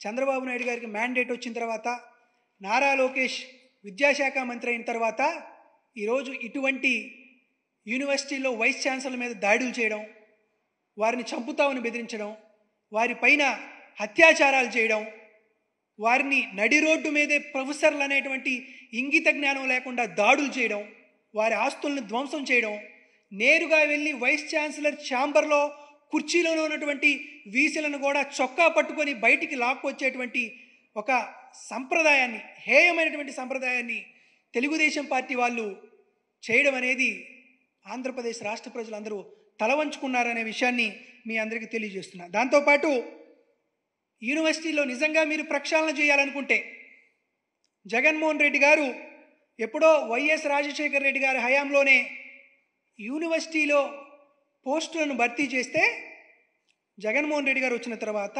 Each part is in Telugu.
చంద్రబాబు నాయుడు గారికి మ్యాండేట్ వచ్చిన తర్వాత, నారా లోకేష్ విద్యాశాఖ మంత్రి అయిన తర్వాత ఈరోజు ఇటువంటి యూనివర్సిటీల్లో వైస్ ఛాన్సలర్ మీద దాడులు చేయడం, వారిని చంపుతామని బెదిరించడం, వారిపైన అత్యాచారాలు చేయడం, వారిని నడి రోడ్డు మీదే ప్రొఫెసర్లు అనేటువంటి ఇంగిత జ్ఞానం లేకుండా దాడులు చేయడం, వారి ఆస్తులను ధ్వంసం చేయడం, నేరుగా వెళ్ళి వైస్ ఛాన్సలర్ ఛాంబర్లో కుర్చీలోనే ఉన్నటువంటి వీసీలను కూడా చొక్కా పట్టుకొని బయటికి లాక్కొచ్చేటువంటి ఒక సంప్రదాయాన్ని, హేయమైనటువంటి సంప్రదాయాన్ని తెలుగుదేశం పార్టీ వాళ్ళు చేయడం అనేది ఆంధ్రప్రదేశ్ రాష్ట్ర ప్రజలందరూ తలవంచుకున్నారనే విషయాన్ని మీ అందరికీ తెలియజేస్తున్నా. దాంతోపాటు యూనివర్సిటీలో నిజంగా మీరు ప్రక్షాళన చేయాలనుకుంటే, జగన్మోహన్ రెడ్డి గారు ఎప్పుడో వైఎస్ రాజశేఖర రెడ్డి గారి హయాంలోనే యూనివర్సిటీలో పోస్టులను భర్తీ చేస్తే, జగన్మోహన్ రెడ్డి గారు వచ్చిన తర్వాత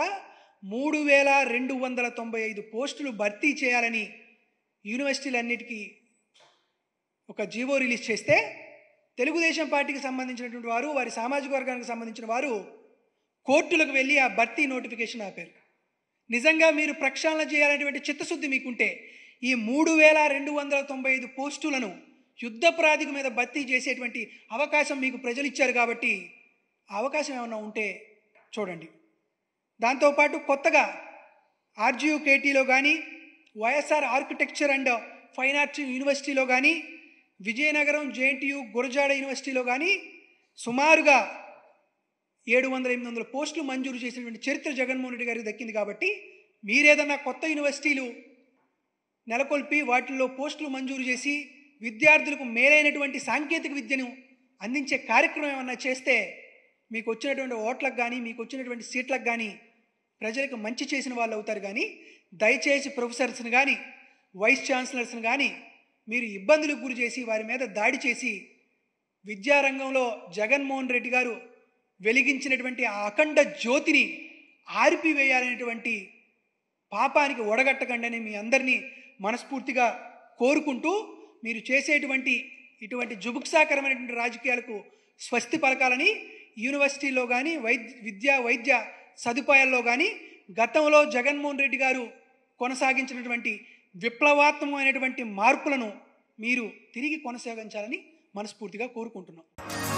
3295 పోస్టులు భర్తీ చేయాలని యూనివర్సిటీలన్నిటికీ ఒక జీవో రిలీజ్ చేస్తే, తెలుగుదేశం పార్టీకి సంబంధించినటువంటి వారు, వారి సామాజిక వర్గానికి సంబంధించిన వారు కోర్టులకు వెళ్ళి ఆ భర్తీ నోటిఫికేషన్ ఆపారు. నిజంగా మీరు ప్రక్షాళన చేయాలనేటువంటి చిత్తశుద్ధి మీకుంటే ఈ 3295 పోస్టులను యుద్ధ ప్రాతిపదిక మీద భర్తీ చేసేటువంటి అవకాశం మీకు ప్రజలు ఇచ్చారు కాబట్టి ఆ అవకాశం ఏమన్నా ఉంటే చూడండి. దాంతోపాటు కొత్తగా ఆర్జీయూకేటీలో కానీ, YSR architecture and fine arts యూనివర్సిటీలో కానీ, విజయనగరం జేఎన్టీయూ గురజాడ యూనివర్సిటీలో కానీ సుమారుగా 700-800 పోస్టులు మంజూరు చేసినటువంటి చరిత్ర జగన్మోహన్ రెడ్డి గారికి దక్కింది. కాబట్టి మీరేదన్నా కొత్త యూనివర్సిటీలు నెలకొల్పి వాటిల్లో పోస్టులు మంజూరు చేసి విద్యార్థులకు మేలైనటువంటి సాంకేతిక విద్యను అందించే కార్యక్రమం ఏమన్నా చేస్తే మీకు వచ్చినటువంటి ఓట్లకు కానీ, మీకు వచ్చినటువంటి సీట్లకు కానీ ప్రజలకు మంచి చేసిన వాళ్ళు అవుతారు. కానీ దయచేసి ప్రొఫెసర్స్ని కానీ, వైస్ ఛాన్సలర్స్ని కానీ మీరు ఇబ్బందులకు గురి చేసి వారి మీద దాడి చేసి విద్యారంగంలో జగన్మోహన్ రెడ్డి గారు వెలిగించినటువంటి ఆ అఖండ జ్యోతిని ఆర్పివేయాలనేటువంటి పాపానికి ఒడగట్టకండి అని మీ అందరినీ మనస్ఫూర్తిగా కోరుకుంటూ, మీరు చేసేటువంటి ఇటువంటి జుగుప్సాకరమైనటువంటి రాజకీయాలకు స్వస్తి పలకాలని, యూనివర్సిటీల్లో కానీ, వైద్య సదుపాయాల్లో కానీ గతంలో జగన్మోహన్ రెడ్డి గారు కొనసాగించినటువంటి విప్లవాత్మకమైనటువంటి మార్పులను మీరు తిరిగి కొనసాగించాలని మనస్ఫూర్తిగా కోరుకుంటున్నాం.